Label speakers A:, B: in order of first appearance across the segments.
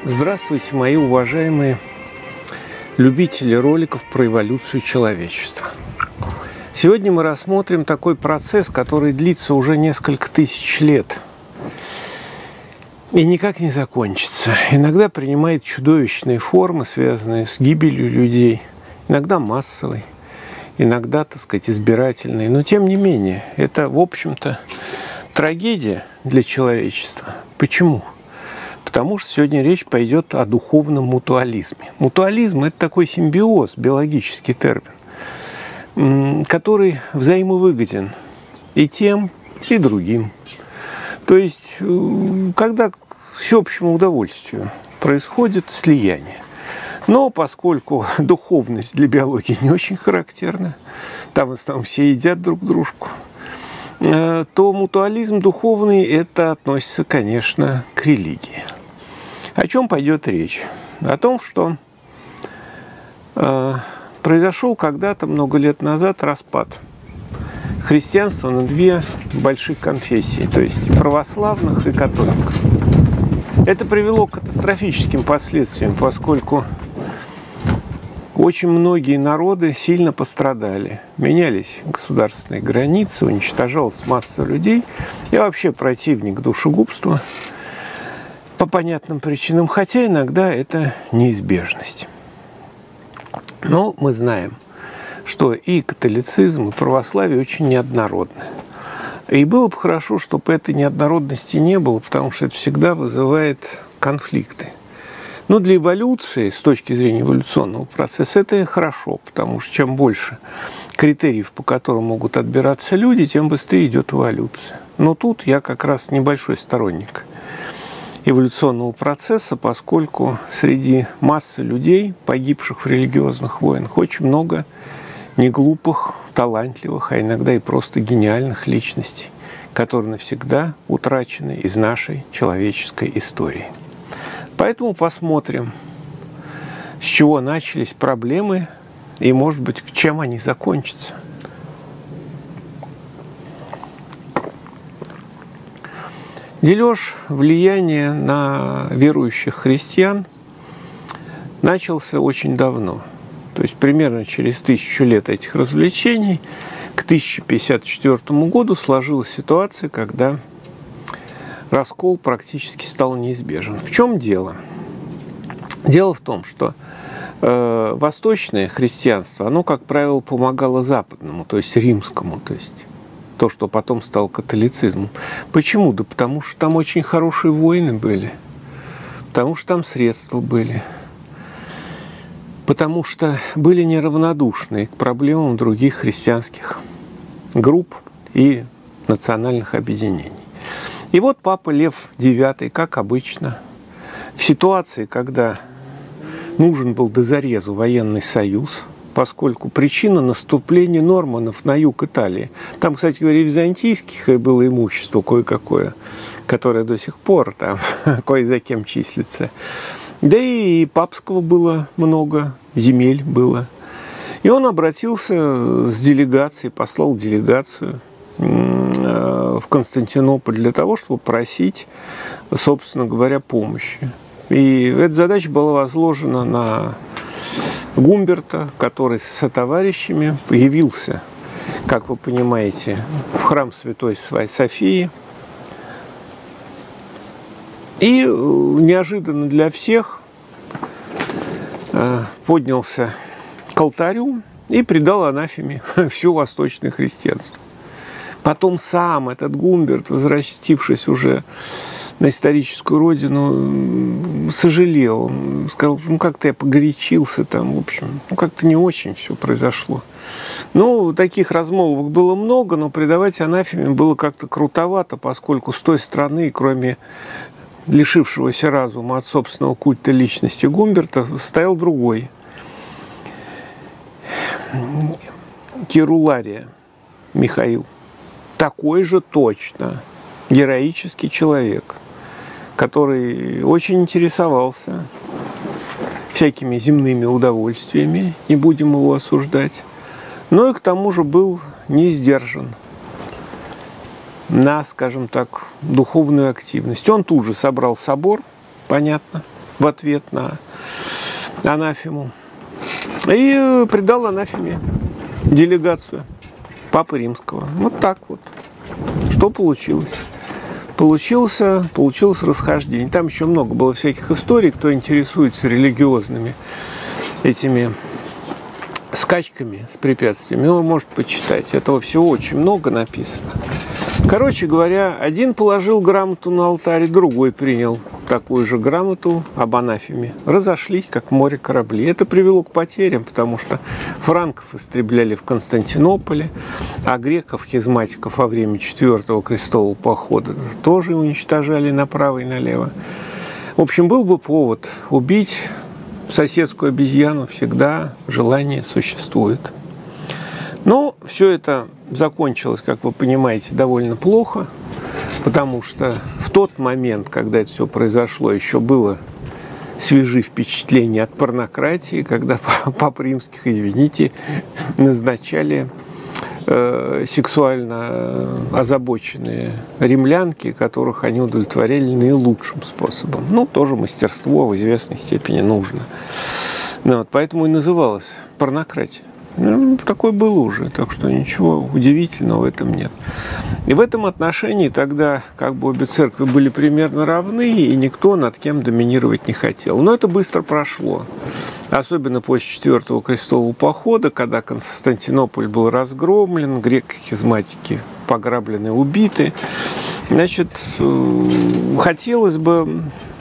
A: Здравствуйте, мои уважаемые любители роликов про эволюцию человечества. Сегодня мы рассмотрим такой процесс, который длится уже несколько тысяч лет и никак не закончится. Иногда принимает чудовищные формы, связанные с гибелью людей, иногда массовой, иногда, так сказать, избирательной. Но тем не менее, это, в общем-то, трагедия для человечества. Почему? Потому что сегодня речь пойдет о духовном мутуализме. Мутуализм – это такой симбиоз, биологический термин, который взаимовыгоден и тем, и другим. То есть, когда к всеобщему удовольствию происходит слияние. Но поскольку духовность для биологии не очень характерна, там в основном все едят друг дружку, то мутуализм духовный – это относится, конечно, к религии. О чем пойдет речь? О том, что произошел когда-то, много лет назад, распад христианства на две больших конфессии, то есть православных и католиков. Это привело к катастрофическим последствиям, поскольку очень многие народы сильно пострадали. Менялись государственные границы, уничтожалась масса людей. Я вообще противник душегубства по понятным причинам, хотя иногда это неизбежность. Но мы знаем, что и католицизм, и православие очень неоднородны. И было бы хорошо, чтобы этой неоднородности не было, потому что это всегда вызывает конфликты. Но для эволюции, с точки зрения эволюционного процесса, это хорошо, потому что чем больше критериев, по которым могут отбираться люди, тем быстрее идет эволюция. Но тут я как раз небольшой сторонник эволюционного процесса, поскольку среди массы людей, погибших в религиозных войнах, очень много неглупых, талантливых, а иногда и просто гениальных личностей, которые навсегда утрачены из нашей человеческой истории. Поэтому посмотрим, с чего начались проблемы и, может быть, чем они закончатся. Дележ влияния на верующих христиан начался очень давно. То есть примерно через 1000 лет этих развлечений к 1054 году сложилась ситуация, когда раскол практически стал неизбежен. В чем дело? Дело в том, что восточное христианство, оно, как правило, помогало западному, то есть римскому, то есть то, что потом стало католицизмом. Почему? Да потому что там очень хорошие войны были, потому что там средства были, потому что были неравнодушны к проблемам других христианских групп и национальных объединений. И вот Папа Лев IX, как обычно, в ситуации, когда нужен был до зарезу военный союз, поскольку причина наступления норманнов на юг Италии. Там, кстати говоря, византийских было имущество кое-какое, которое до сих пор там кое за кем числится. Да и папского было много, земель было. И он обратился с делегацией, послал делегацию в Константинополь для того, чтобы просить, собственно говоря, помощи. И эта задача была возложена на Гумберта, который со сотоварищами появился, как вы понимаете, в храм Святой Софии. И неожиданно для всех поднялся к алтарю и предал анафеме все восточное христианство. Потом сам этот Гумберт, возвратившись уже на историческую родину, сожалел. Сказал, ну как-то я погорячился там, в общем, ну как-то не очень все произошло. Ну, таких размолвок было много, но предавать анафеме было как-то крутовато, поскольку с той стороны, кроме лишившегося разума от собственного культа личности Гумберта, стоял другой. Керулария Михаил. Такой же точно героический человек, который очень интересовался всякими земными удовольствиями, не будем его осуждать, но и к тому же был не сдержан на, скажем так, духовную активность. Он тут же собрал собор, понятно, в ответ на анафему. И придал анафеме делегацию Папы Римского. Вот так вот. Что получилось? Получилось расхождение. Там еще много было всяких историй, кто интересуется религиозными этими скачками с препятствиями, он может почитать. Этого всего очень много написано. Короче говоря, один положил грамоту на алтарь, другой принял такую же грамоту об анафеме. Разошлись, как в море корабли. Это привело к потерям, потому что франков истребляли в Константинополе, а греков, хизматиков во время 4-го крестового похода тоже уничтожали направо и налево. В общем, был бы повод убить соседскую обезьяну, всегда желание существует. Но все это закончилось, как вы понимаете, довольно плохо, потому что в тот момент, когда это все произошло, еще было свежие впечатления от порнократии, когда пап римских, извините, назначали сексуально озабоченные римлянки, которых они удовлетворяли наилучшим способом. Ну, тоже мастерство в известной степени нужно. Ну, вот, поэтому и называлась порнократия. Ну, такое было уже, так что ничего удивительного в этом нет. И в этом отношении тогда как бы обе церкви были примерно равны, и никто над кем доминировать не хотел. Но это быстро прошло. Особенно после 4-го крестового похода, когда Константинополь был разгромлен, греко-хизматики пограблены, убиты. Значит, хотелось бы,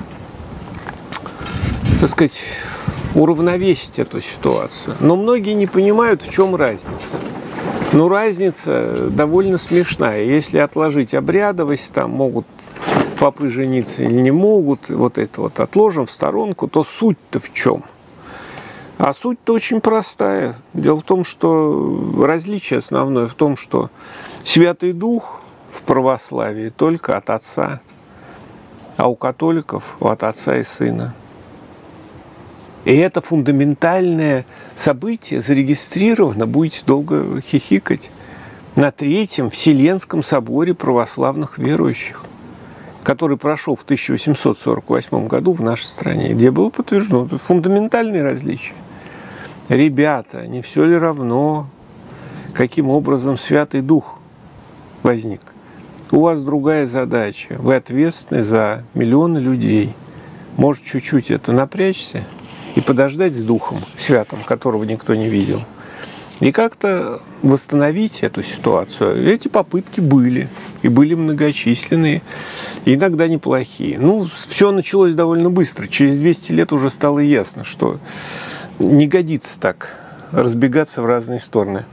A: так сказать, уравновесить эту ситуацию. Но многие не понимают, в чем разница. Но разница довольно смешная. Если отложить обрядовость, там могут попы жениться или не могут, вот это вот отложим в сторонку, то суть-то в чем? А суть-то очень простая. Дело в том, что различие основное в том, что Святый Дух в православии только от Отца, а у католиков от Отца и Сына. И это фундаментальное событие зарегистрировано, будете долго хихикать, на Третьем Вселенском соборе православных верующих, который прошел в 1848 году в нашей стране, где было подтверждено фундаментальные различия. Ребята, не все ли равно, каким образом Святый Дух возник? У вас другая задача. Вы ответственны за миллионы людей. Может, чуть-чуть это напрячься и подождать с Духом Святым, которого никто не видел. И как-то восстановить эту ситуацию. Эти попытки были. И были многочисленные, и иногда неплохие. Ну, все началось довольно быстро. Через 200 лет уже стало ясно, что не годится так разбегаться в разные стороны.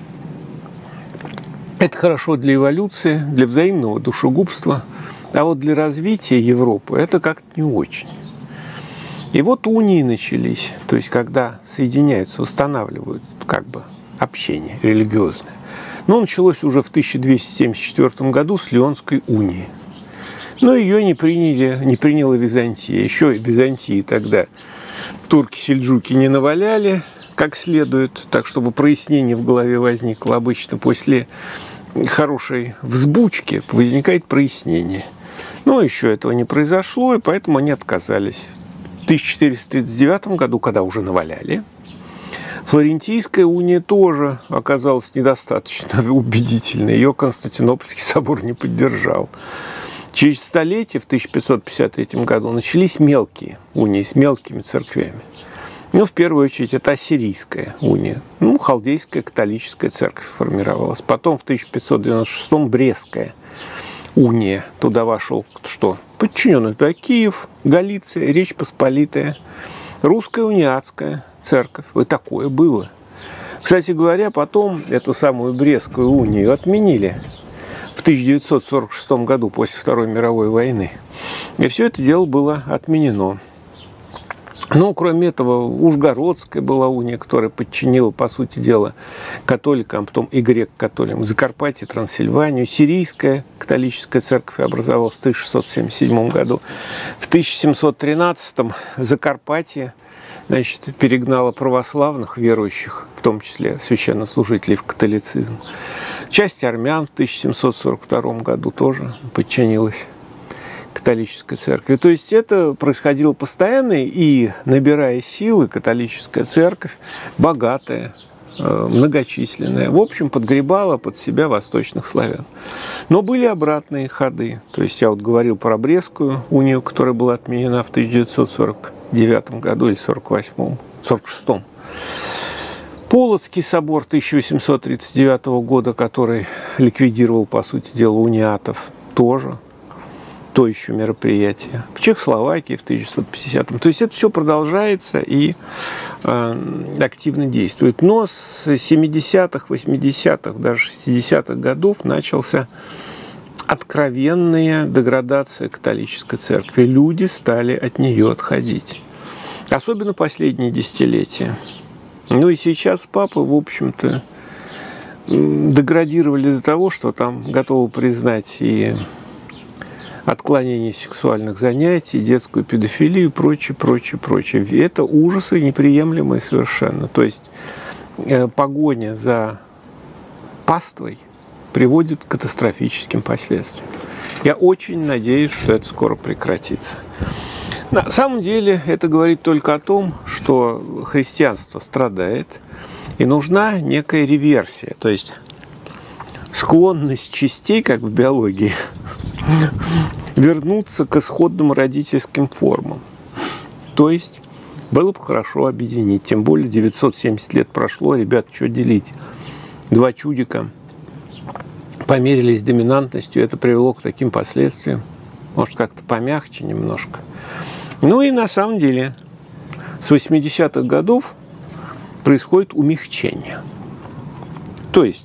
A: Это хорошо для эволюции, для взаимного душегубства, а вот для развития Европы это как-то не очень. И вот унии начались, то есть когда соединяются, устанавливают как бы общение религиозное. Но началось уже в 1274 году с Леонской унии. Но ее не приняла Византия. Еще Византии тогда турки-сельджуки не наваляли как следует, так чтобы прояснение в голове возникло. Обычно после хорошей взбучки возникает прояснение. Но еще этого не произошло, и поэтому они отказались. В 1439 году, когда уже наваляли, Флорентийская уния тоже оказалась недостаточно убедительной. Ее Константинопольский собор не поддержал. Через столетие, в 1553 году, начались мелкие унии с мелкими церквями. Ну, в первую очередь, это Ассирийская уния. Ну, халдейская католическая церковь формировалась. Потом, в 1596-м, Брестская уния. Туда вошел что? Подчиненный туда Киев, Галиция, Речь Посполитая, Русская униатская церковь. Вот такое было. Кстати говоря, потом эту самую Брестскую унию отменили в 1946 году, после Второй мировой войны. И все это дело было отменено. Ну, кроме этого, Ужгородская была уния, которая подчинила, по сути дела, католикам, потом и грек-католикам, Закарпатье, Трансильванию. Сирийская католическая церковь образовалась в 1677 году. В 1713 Закарпатье, значит, перегнала православных верующих, в том числе священнослужителей, в католицизм. Часть армян в 1742 году тоже подчинилась католической церкви. То есть это происходило постоянно, и, набирая силы, католическая церковь, богатая, многочисленная, в общем, подгребала под себя восточных славян. Но были обратные ходы. То есть я вот говорил про Брестскую унию, которая была отменена в 1949 году или 1948, 1946. Полоцкий собор 1839 года, который ликвидировал, по сути дела, униатов, тоже то еще мероприятие. В Чехословакии в 1950-м. То есть это все продолжается и активно действует. Но с 70-х, 80-х, даже 60-х годов начался откровенная деградация католической церкви. Люди стали от нее отходить. Особенно последние десятилетия. Ну и сейчас папы, в общем-то, деградировали до того, что там готовы признать и отклонение сексуальных занятий, детскую педофилию и прочее, прочее, прочее. Это ужасы неприемлемые совершенно. То есть погоня за паствой приводит к катастрофическим последствиям. Я очень надеюсь, что это скоро прекратится. На самом деле это говорит только о том, что христианство страдает, и нужна некая реверсия, то есть склонность частей, как в биологии, вернуться к исходным родительским формам. То есть было бы хорошо объединить, тем более 970 лет прошло, ребят, что делить? Два чудика померились доминантностью, это привело к таким последствиям. Может, как-то помягче немножко. Ну и на самом деле с 80-х годов происходит умягчение. То есть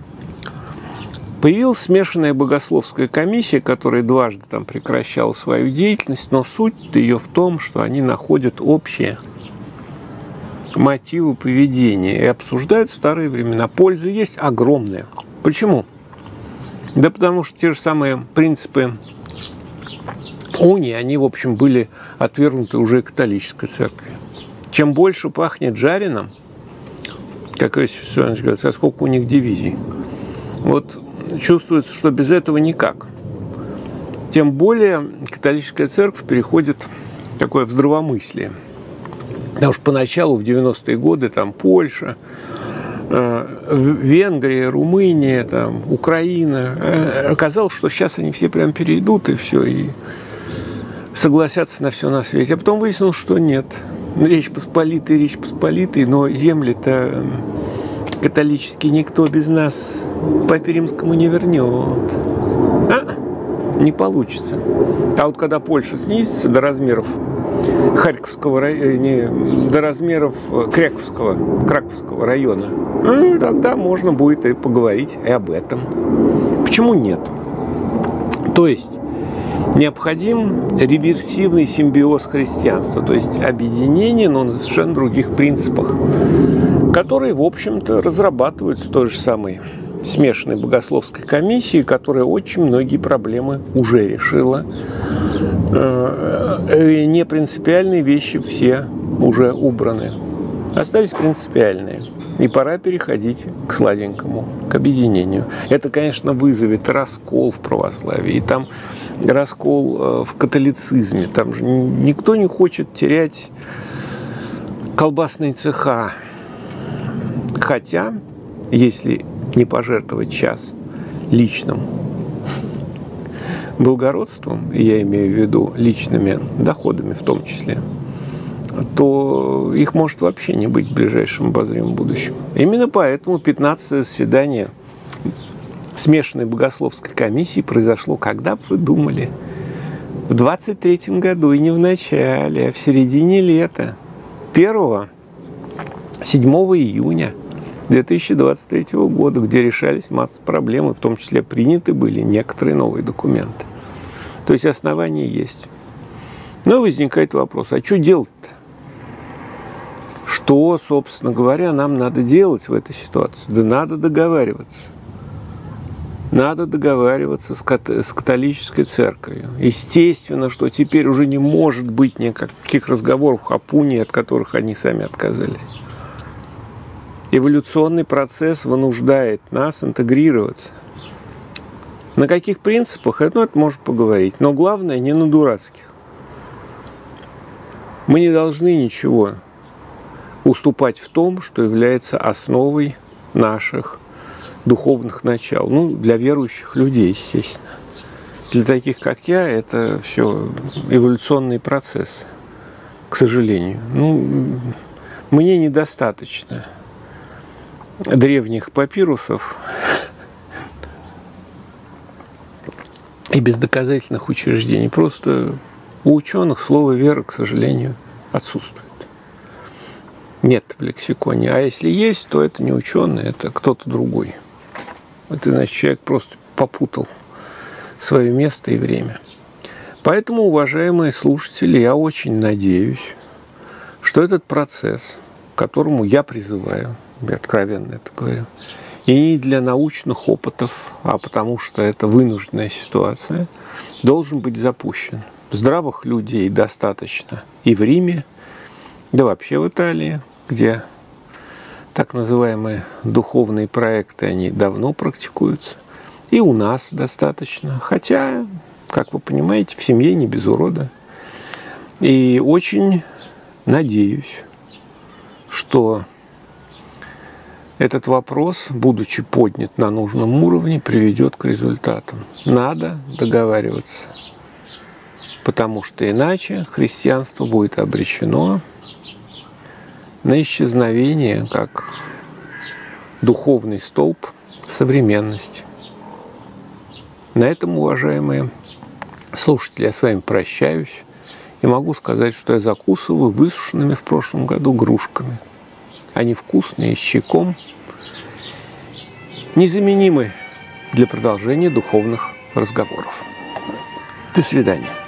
A: появилась смешанная богословская комиссия, которая дважды там прекращала свою деятельность, но суть ее в том, что они находят общие мотивы поведения и обсуждают старые времена. Польза есть огромная. Почему? Да потому что те же самые принципы унии, они, в общем, были отвергнуты уже католической церковью. Чем больше пахнет жареным, как Иосиф Виссарионович говорит, а сколько у них дивизий. Вот чувствуется, что без этого никак. Тем более католическая церковь переходит в такое здравомыслие. Потому что поначалу, в 90-е годы, там Польша, Венгрия, Румыния, там, Украина, оказалось, что сейчас они все прям перейдут и все, и согласятся на все на свете. А потом выяснилось, что нет. Речь Посполитой, но земли-то католические никто без нас Папе Римскому не вернет. Не получится. А вот когда Польша снизится до размеров Харьковского района, до размеров Краковского района, тогда можно будет и поговорить и об этом. Почему нет? То есть необходим реверсивный симбиоз христианства, то есть объединение, но на совершенно других принципах, которые, в общем-то, разрабатываются той же самой смешанной богословской комиссии, которая очень многие проблемы уже решила. Непринципиальные вещи все уже убраны. Остались принципиальные. И пора переходить к сладенькому, к объединению. Это, конечно, вызовет раскол в православии. И там раскол в католицизме. Там же никто не хочет терять колбасные цеха. Хотя, если не пожертвовать час личным благородством, я имею в виду личными доходами в том числе, то их может вообще не быть в ближайшем обозримом будущем. Именно поэтому 15-е заседание смешанной богословской комиссии произошло, когда бы вы думали, в 23-м году, и не в начале, а в середине лета, 7 июня 2023 года, где решались масса проблем, и в том числе приняты были некоторые новые документы. То есть основания есть. Но возникает вопрос, а что делать-то? Что, собственно говоря, нам надо делать в этой ситуации? Да надо договариваться. Надо договариваться с католической церковью. Естественно, что теперь уже не может быть никаких разговоров о пунии, от которых они сами отказались. Эволюционный процесс вынуждает нас интегрироваться. На каких принципах, это можно поговорить. Но главное, не на дурацких. Мы не должны ничего уступать в том, что является основой наших духовных начал. Ну, для верующих людей, естественно. Для таких, как я, это все эволюционный процесс, к сожалению. Ну, мне недостаточно древних папирусов и бездоказательных учреждений. Просто у ученых слово «вера», к сожалению, отсутствует. Нет в лексиконе. А если есть, то это не ученый, это кто-то другой. Это, значит, человек просто попутал свое место и время. Поэтому, уважаемые слушатели, я очень надеюсь, что этот процесс, к которому я призываю, я откровенно это говорю, и не для научных опытов, а потому что это вынужденная ситуация, должен быть запущен. Здравых людей достаточно и в Риме, да вообще в Италии, где так называемые духовные проекты, они давно практикуются. И у нас достаточно. Хотя, как вы понимаете, в семье не без урода. И очень надеюсь, что этот вопрос, будучи поднят на нужном уровне, приведет к результатам. Надо договариваться. Потому что иначе христианство будет обречено на исчезновение как духовный столб современности. На этом, уважаемые слушатели, я с вами прощаюсь и могу сказать, что я закусываю высушенными в прошлом году грушками. Они вкусные, с чайком, незаменимы для продолжения духовных разговоров. До свидания.